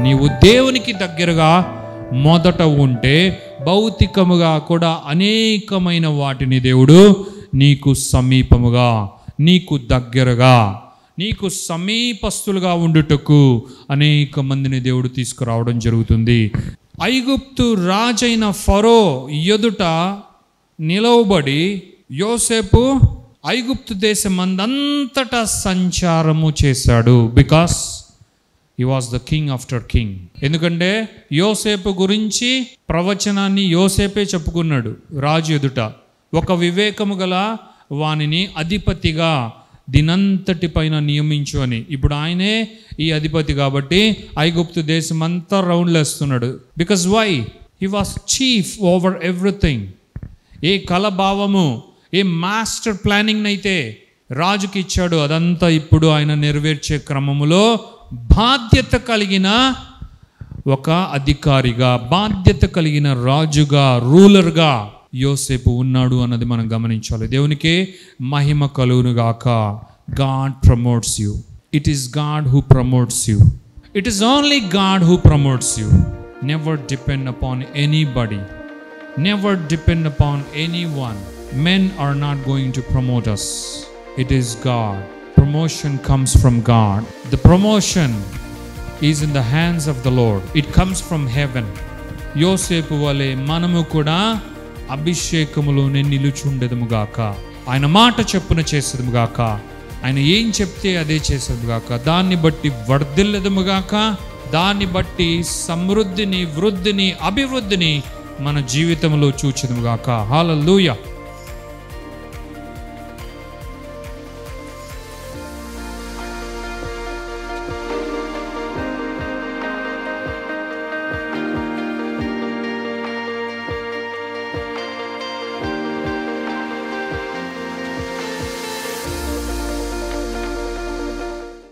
నీవు దేవునికి దగ్గరగా మొదట ఉంటే భౌతికముగా కూడా అనేకమైన వాటిని దేవుడు నీకు సమీపముగా, నీకు దగ్గరగా, నీకు సమీపస్తులుగా ఉండుటకు అనేక మందిని దేవుడు తీసుకురావడం జరుగుతుంది. ఐగుప్తు రాజైన ఫరో ఎదుట నిలవబడి యోసేపు ఐగుప్తు దేశమందంతటా సంచారము చేశాడు. Because he was the king after king. ఎందుకంటే యోసేపు గురించి ప్రవచనాన్ని యోసేపే చెప్పుకున్నాడు రాజు ఎదుట. ఒక వివేకము గల వానిని అధిపతిగా దినంతటి పైన నియమించు అని. ఇప్పుడు ఆయనే ఈ అధిపతి కాబట్టి ఐగుప్తు దేశం అంతా రౌండ్లు వేస్తున్నాడు. Because why? He was chief over everything. ఏ కలభావము, ఏ మాస్టర్ ప్లానింగ్ అయితే రాజుకి ఇచ్చాడు, అదంతా ఇప్పుడు ఆయన నెరవేర్చే క్రమములో బాధ్యత కలిగిన ఒక అధికారిగా, బాధ్యత కలిగిన రాజుగా, రూలర్గా యోసేపు ఉన్నాడు అన్నది మనం గమనించాలి. దేవునికి మహిమ కలుగునుగాక. God promotes you. It is God who promotes you. It is only God who promotes you. Never depend upon anybody. Never depend upon anyone. Men are not going to promote us. It is God. Promotion comes from God. The promotion is in the hands of the Lord. It comes from heaven. యోసేపు వలె మనము కూడా అభిషేకములోనే నిలుచుండెదముగాక. ఆయన మాట చెప్పున చేసేదముగాక. ఆయన ఏం చెప్తే అదే చేసేదముగాక. దాన్ని బట్టి వర్ధిల్లెదముగాక. దాన్ని బట్టి సమృద్ధిని, వృద్ధిని, అభివృద్ధిని మన జీవితంలో చూచెదముగాక. హల్లెలూయా.